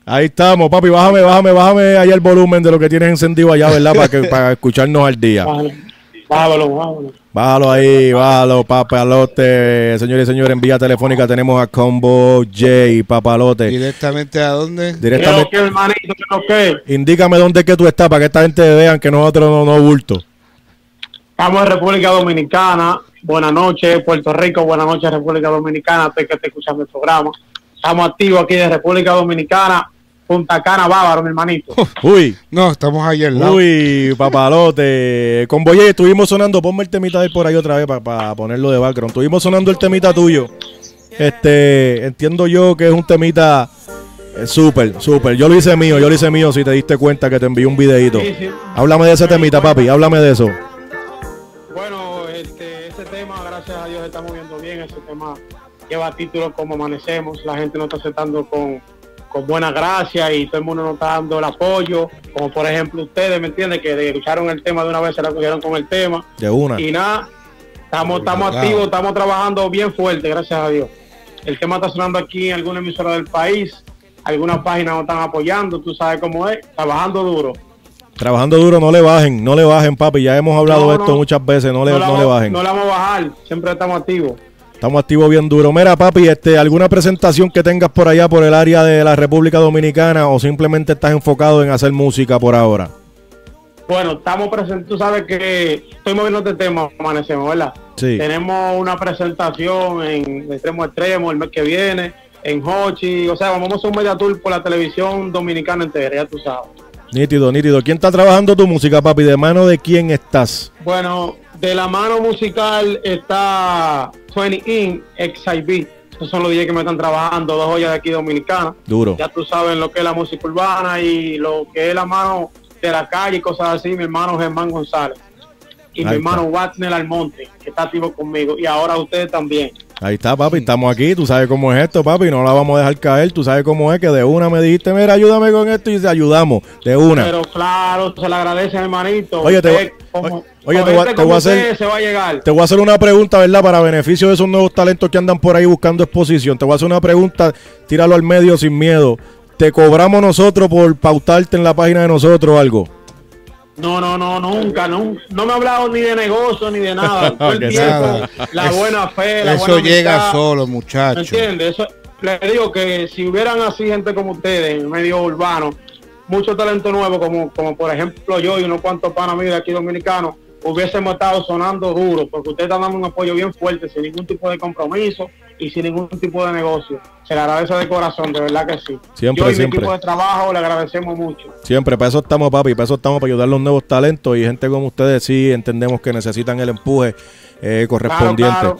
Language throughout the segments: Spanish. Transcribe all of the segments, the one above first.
Ahí estamos, papi. Bájame ahí el volumen de lo que tienes encendido allá, ¿verdad? Para escucharnos al día. Bájalo. Bájalo ahí, bájalo, Papalote. Señores y señores, en vía telefónica tenemos a Combo J, Papalote. ¿Directamente a dónde? Directamente. ¿Qué, hermanito? ¿Qué? Indícame dónde es que tú estás para que esta gente vean que nosotros no bulto. Estamos en República Dominicana. Buenas noches, Puerto Rico. Buenas noches, República Dominicana. Estoy que esté escuchando el programa. Estamos activos aquí de República Dominicana. Punta Cana, Bávaro, mi hermanito. Uy. No, estamos ahí al lado. Uy, Papalote. Combo J, estuvimos sonando. Ponme el temita de él por ahí otra vez para ponerlo de background. Estuvimos sonando el temita tuyo. Entiendo yo que es un temita súper. Yo lo hice mío, si te diste cuenta que te envié un videito. Sí. Háblame de ese temita, papi, háblame de eso. Bueno, ese tema, gracias a Dios, está moviendo bien. Ese tema lleva títulos como Amanecemos. La gente nos está aceptando con buena gracia y todo el mundo nos está dando el apoyo. Como por ejemplo ustedes, ¿me entienden? Que escucharon el tema de una vez, se la cogieron con el tema. De una. Y nada, estamos activos, estamos trabajando bien fuerte, gracias a Dios. El tema está sonando aquí en alguna emisora del país. Algunas páginas nos están apoyando, tú sabes cómo es, trabajando duro. Trabajando duro, no le bajen, papi. Ya hemos hablado de esto muchas veces, no le bajen. No le vamos a bajar, siempre estamos activos. Estamos activos bien duro. Mira, papi, ¿alguna presentación que tengas por allá, por el área de la República Dominicana, o simplemente estás enfocado en hacer música por ahora? Bueno, estamos presentes, tú sabes que estoy moviendo este tema, Amanecemos, ¿verdad? Sí. Tenemos una presentación en Extremo a Extremo el mes que viene, en Hochi, o sea, vamos a hacer un media tour por la televisión dominicana entera, ya tú sabes. Nítido. ¿Quién está trabajando tu música, papi? ¿De mano de quién estás? Bueno, de la mano musical está 20 In, XIB. Esos son los DJs que me están trabajando, dos joyas de aquí dominicanas. Duro. Ya tú sabes lo que es la música urbana y lo que es la mano de la calle y cosas así. Mi hermano Germán González y mi hermano Watner Almonte, que está activo conmigo. Y ahora ustedes también. Ahí está, papi, estamos aquí, tú sabes cómo es esto, papi, no la vamos a dejar caer, tú sabes cómo es, que de una me dijiste, mira, ayúdame con esto y te ayudamos, de una. Pero claro, se le agradece, hermanito. Oye, te voy a hacer, se va a llegar. Te voy a hacer una pregunta, ¿verdad? Para beneficio de esos nuevos talentos que andan por ahí buscando exposición. Te voy a hacer una pregunta, tíralo al medio sin miedo. ¿Te cobramos nosotros por pautarte en la página de nosotros o algo? No, nunca. No me ha hablado ni de negocio ni de nada. Todo el tiempo, la buena fe, la buena Eso llega amistad, solo, muchachos. ¿me entiendes? Eso, les digo que si hubieran así gente como ustedes en el medio urbano, mucho talento nuevo, como por ejemplo yo y unos cuantos panas míos de aquí dominicanos, hubiésemos estado sonando duro, porque ustedes están dando un apoyo bien fuerte, sin ningún tipo de compromiso y sin ningún tipo de negocio. Se le agradece de corazón, de verdad que sí. Siempre. Yo y mi equipo de trabajo le agradecemos mucho. Siempre, para eso estamos, papi, para ayudar a los nuevos talentos y gente como ustedes sí entendemos que necesitan el empuje correspondiente. Claro.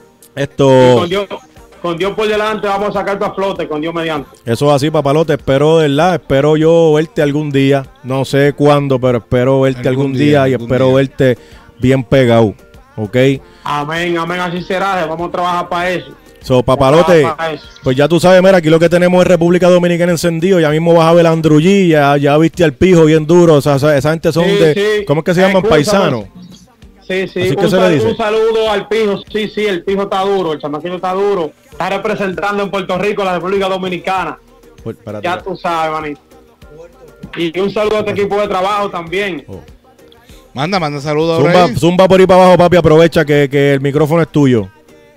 Esto... Con Dios por delante vamos a sacar a flote, con Dios mediante. Eso es así, Papalote. Espero yo verte algún día. No sé cuándo, pero espero verte algún día y espero verte bien pegado. ¿Ok? Amén, así será. Vamos a trabajar para eso. Papalote, pues ya tú sabes, mira, aquí lo que tenemos es República Dominicana encendido. Ya mismo vas a ver a Andrew G, ya viste al Pijo bien duro. O sea, esa gente son de... ¿Cómo es que se llaman? Paisanos. Sí. Un saludo al Pijo. Sí, el Pijo está duro, el chamaquito está duro. Está representando en Puerto Rico la República Dominicana. Pues, ya tú sabes, manito. Y un saludo a este equipo de trabajo también. Manda saludos. Zumba por ahí para abajo, papi. Aprovecha que el micrófono es tuyo.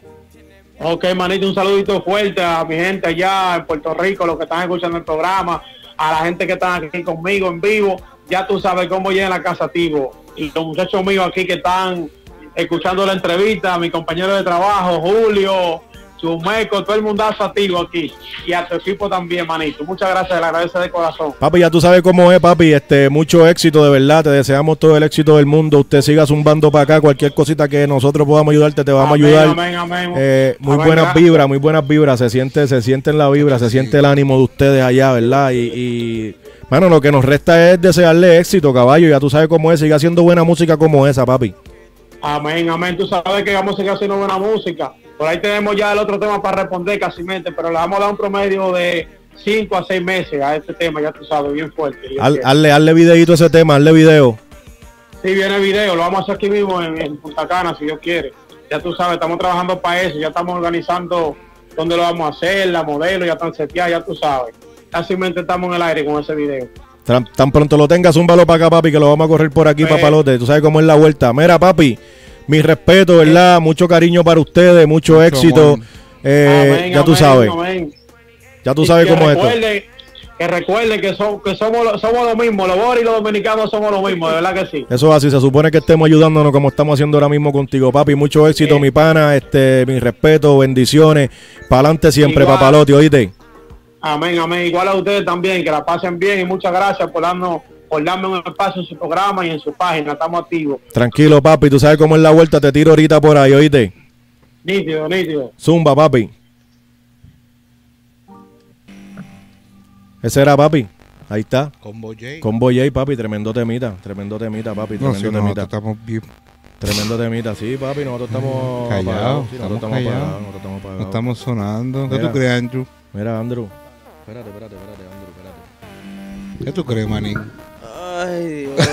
Ok, manito, un saludito fuerte a mi gente allá en Puerto Rico, los que están escuchando el programa, a la gente que están aquí conmigo en vivo. Ya tú sabes cómo llega la casa, Tivo. Y los muchachos míos aquí que están escuchando la entrevista, mi compañero de trabajo, Julio, Chumeco, todo el mundazo activo aquí. Y a tu equipo también, manito. Muchas gracias, le agradezco de corazón. Papi, ya tú sabes cómo es, papi. Mucho éxito, de verdad. Te deseamos todo el éxito del mundo. Usted siga zumbando para acá. Cualquier cosita que nosotros podamos ayudarte, te vamos a ayudar. Amén. Muy buenas vibras. Se siente en la vibra, se siente el ánimo de ustedes allá, ¿verdad? Bueno, lo que nos resta es desearle éxito, caballo. Ya tú sabes cómo es. Siga haciendo buena música como esa, papi. Amén. Tú sabes que vamos a seguir haciendo buena música. Por ahí tenemos ya el otro tema para responder casi mente, pero le vamos a dar un promedio de 5 a 6 meses a este tema, ya tú sabes, bien fuerte. Hazle videito a ese tema, hazle video. Sí, viene video, lo vamos a hacer aquí mismo en Punta Cana, si Dios quiere. Ya tú sabes, estamos trabajando para eso, ya estamos organizando dónde lo vamos a hacer, la modelo, ya están seteadas, ya tú sabes. casualmente estamos en el aire con ese video. Tan pronto lo tengas, zúmbalo para acá, papi, que lo vamos a correr por aquí, papalote. Tú sabes cómo es la vuelta. Mira, papi, mi respeto, ¿verdad? Mucho cariño para ustedes, mucho éxito. Amén, ya tú amén, sabes. amén. Ya tú sabes cómo es esto. Que recuerden que somos lo mismo, los boris y los dominicanos somos lo mismo, de verdad que sí. Eso es así, se supone que estemos ayudándonos como estamos haciendo ahora mismo contigo, papi. Mucho éxito, mi pana, mi respeto, bendiciones. Para adelante siempre, igual, papalote, oíste. Amén, amén. Igual a ustedes también, que la pasen bien y muchas gracias por darme un espacio en su programa y en su página. Estamos activos. Tranquilo, papi, tú sabes cómo es la vuelta, te tiro ahorita por ahí, oíste. Nítido, nítido. Zumba, papi. Ese era, papi. Ahí está. Combo J, papi. Tremendo temita, papi. Tremendo temita. Estamos bien. Tremendo temita, sí, papi. Nosotros estamos callados. Sí, nosotros estamos apagados. No estamos sonando. ¿Qué tú crees, Andrew? Mira, Andrew. Espérate, Andrew, espérate. ¿Qué tú crees, manín? Ay, Dios.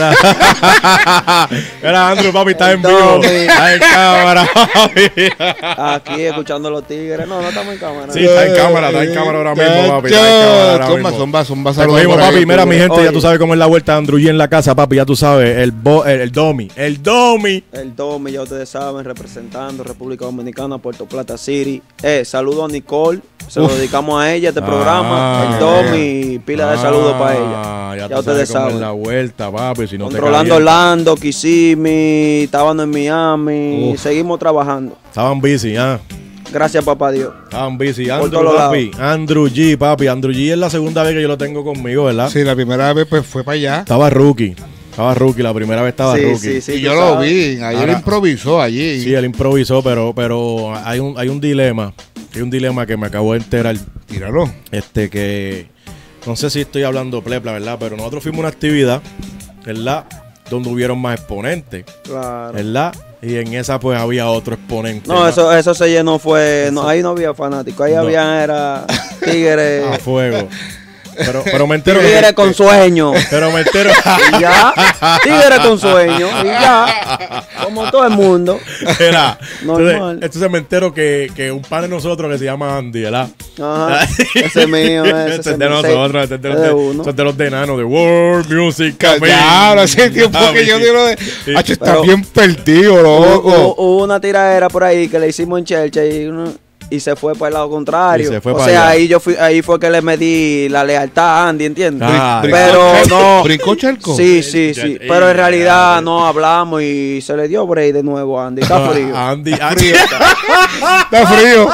Era Andrew, papi, está en vivo. Está en cámara, papi. Aquí escuchando los tigres. No estamos en cámara. Sí, está en cámara ahora mismo, papi. Está en cámara ahora mismo. Zumba, saludos, papi. Mira, mi gente, ya tú sabes cómo es la vuelta. Andrew G en la casa, papi. Ya tú sabes. El Domi. El Domi, ya ustedes saben, representando República Dominicana, Puerto Plata City. Saludo a Nicole. Se lo dedicamos a ella, este programa. El Domi, pila de saludos para ella. Ya ustedes saben. La vuelta, papi, si no controlando Orlando, Kissimmee, estaban en Miami, seguimos trabajando. Estaban busy, Gracias, papá Dios. Estaban busy. Andrew, papi. Andrew G, papi. Andrew G es la segunda vez que yo lo tengo conmigo, ¿verdad? Sí, la primera vez pues fue para allá. Estaba rookie, la primera vez estaba rookie. Sí, y yo lo vi, ahí él improvisó allí. Sí, él improvisó, pero hay un dilema. Hay un dilema que me acabo de enterar. Tíralo. Que no sé si estoy hablando plepla, ¿verdad? Pero nosotros fuimos a una actividad, ¿verdad? Donde hubieron más exponentes, claro, ¿verdad? Y en esa pues había otro exponente. No, eso se llenó, ahí no había fanáticos, ahí había tigres. A fuego. Pero me entero. Tigres con sueño. Pero me entero. Y ya. Tigres con sueño. Y ya. Como todo el mundo. Era. Normal. Entonces me entero que un pan de nosotros que se llama Andy, ¿verdad? Ajá. Ese es mío. Ese es de nosotros. Ese es de los de Nano, de World Music. Claro, hace tiempo que yo digo de. Hacho, está bien perdido, loco. Hubo una tiradera por ahí que le hicimos en Chelcha y se fue para el lado contrario. O sea, ahí fue que le medí la lealtad a Andy, ¿entiendes? Pero no. ¿Brincó Charco? Sí. Pero en realidad no hablamos y se le dio por ahí de nuevo a Andy. Está frío. Andy. Está frío.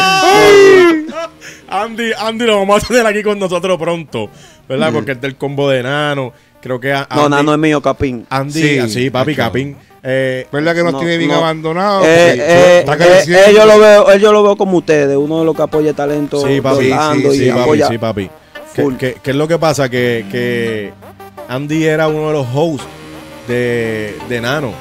Andy lo vamos a tener aquí con nosotros pronto, ¿verdad? Porque es del combo de Nano. Creo que Andy, no, Nano es mío, Capín. Andy, sí, papi, Capín. ¿Verdad que nos tiene bien abandonado? Yo lo veo como ustedes, uno de los que apoya el talento. Sí, papi, y apoya. Sí, papi. ¿Qué es lo que pasa? Que Andy era uno de los hosts de Nano.